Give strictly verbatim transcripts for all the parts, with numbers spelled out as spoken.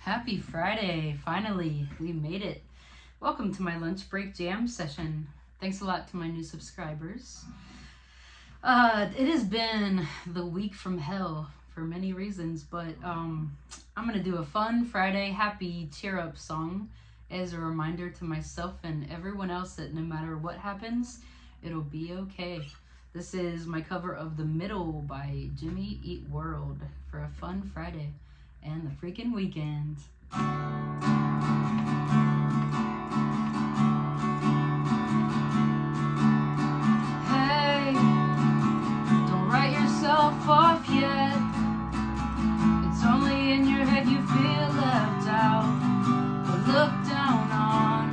Happy Friday. Finally, we made it. Welcome to my lunch break jam session. Thanks a lot to my new subscribers. Uh, it has been the week from hell for many reasons, but um, I'm going to do a fun Friday happy cheer up song as a reminder to myself and everyone else that no matter what happens, it'll be okay. This is my cover of The Middle by Jimmy Eat World for a fun Friday and the freaking weekend. Hey, don't write yourself off yet. It's only in your head you feel left out or looked down on.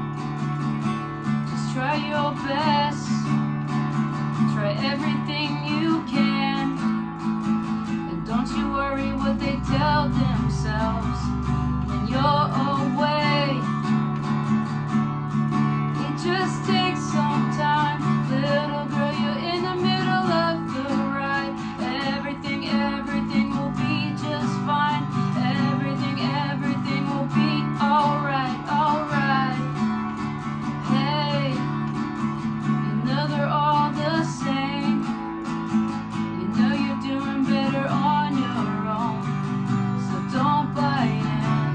Just try your best. Try everything you can, and don't you worry what they tell themselves when you're away. It just takes some time, little girl, you're in the middle of the ride. Everything, everything will be just fine. Everything, everything will be alright, alright. Hey, you know they're all the same. You know you're doing better on your own, so don't buy in.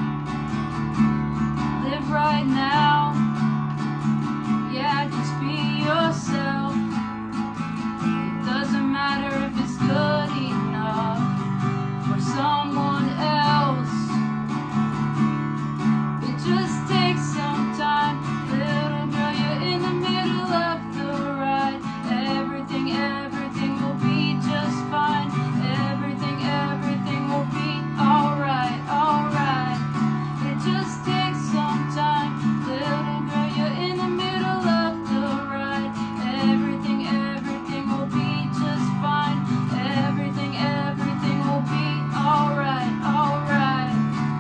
Live right now, yeah, just be yourself. It doesn't matter if it's good enough for someone else. It just takes some time, little girl, you're in the middle of the ride. Everything, everything will be just fine. Everything, everything will be alright, alright. It just takes some time, little girl, you're in the middle of the ride. Everything, everything will be just fine. Everything, everything will be alright, alright.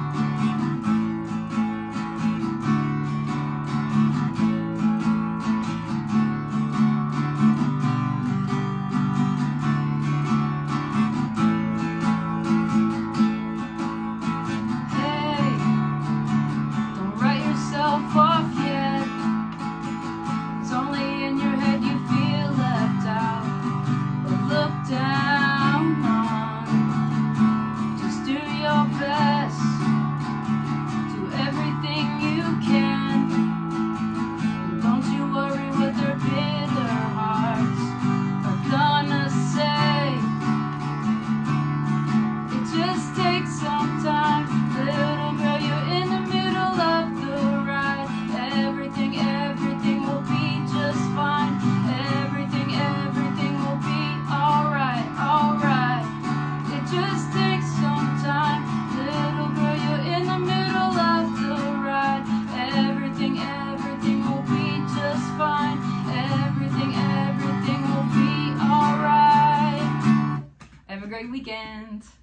Hey, don't write yourself off yet. It's only in your head you feel left out or looked down on. Just do your best, do everything you can, and don't you worry what their bitter hearts are gonna say. It just takes some time, little girl, you're in the middle of the ride. Everything, everything will be just fine. Everything, everything will be alright, alright. It just takes some time, little girl, you're in the middle of the ride. Everything, everything will be just fine. Everything, everything will be alright. Have a great weekend.